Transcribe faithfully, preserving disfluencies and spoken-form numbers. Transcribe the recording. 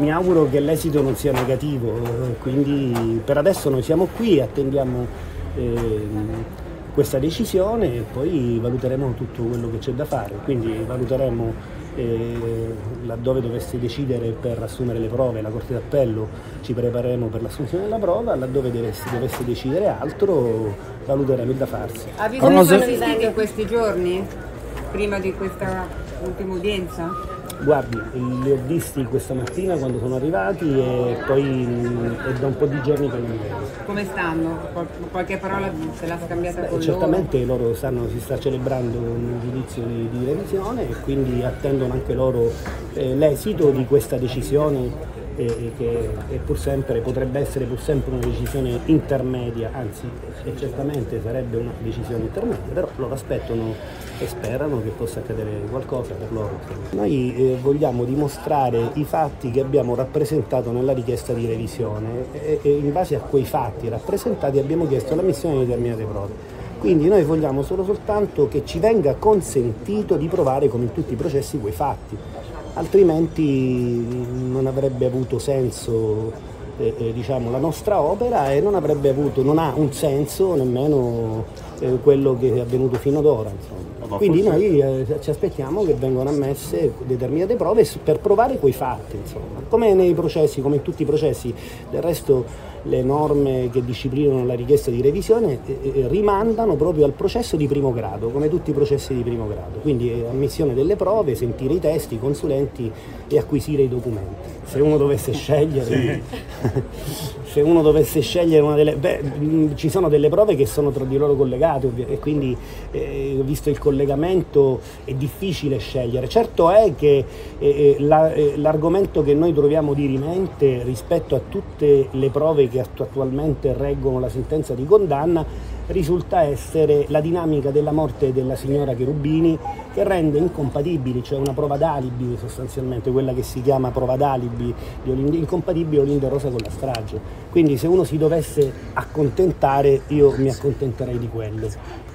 mi auguro che l'esito non sia negativo, quindi per adesso noi siamo qui, attendiamo eh, questa decisione e poi valuteremo tutto quello che c'è da fare, quindi valuteremo eh, laddove dovesse decidere per assumere le prove la Corte d'Appello, ci prepareremo per l'assunzione della prova, laddove dovesse, dovesse decidere altro valuteremo il da farsi. Ha visto che sono assistiti in questi giorni, prima di questa ultima udienza? Guardi, li ho visti questa mattina quando sono arrivati e poi è da un po' di giorni che non li vedo. Come stanno? Qual qualche parola se l'ha scambiata Beh, con certamente loro? loro sanno, si sta celebrando un giudizio di, di revisione e quindi attendono anche loro eh, l'esito di questa decisione eh, che è pur sempre, potrebbe essere pur sempre una decisione intermedia, anzi e certamente sarebbe una decisione intermedia, però loro aspettano e sperano che possa accadere qualcosa per loro. Noi eh, vogliamo dimostrare i fatti che abbiamo rappresentato nella richiesta di revisione e, e in base a quei fatti rappresentati abbiamo chiesto l'ammissione di determinate prove. Quindi noi vogliamo solo soltanto che ci venga consentito di provare come in tutti i processi quei fatti, altrimenti non avrebbe avuto senso eh, eh, diciamo, la nostra opera e non avrebbe avuto, non ha un senso nemmeno eh, quello che è avvenuto fino ad ora. Insomma. Quindi noi eh, ci aspettiamo che vengano ammesse determinate prove per provare quei fatti, insomma. Come nei processi, come in tutti i processi, del resto le norme che disciplinano la richiesta di revisione eh, eh, rimandano proprio al processo di primo grado, come tutti i processi di primo grado. Quindi eh, ammissione delle prove, sentire i testi, i consulenti e acquisire i documenti. Se uno dovesse scegliere, sì. Se uno dovesse scegliere una delle... Beh, mh, ci sono delle prove che sono tra di loro collegate ovvio, e quindi eh, visto il collegamento è difficile scegliere. Certo è che eh, la, eh, l'argomento che noi troviamo dirimente rispetto a tutte le prove che attualmente reggono la sentenza di condanna risulta essere la dinamica della morte della signora Cherubini, che rende incompatibili, cioè una prova d'alibi sostanzialmente, quella che si chiama prova d'alibi incompatibile Olinda Rosa con la strage. Quindi se uno si dovesse accontentare, io mi accontenterei di quello.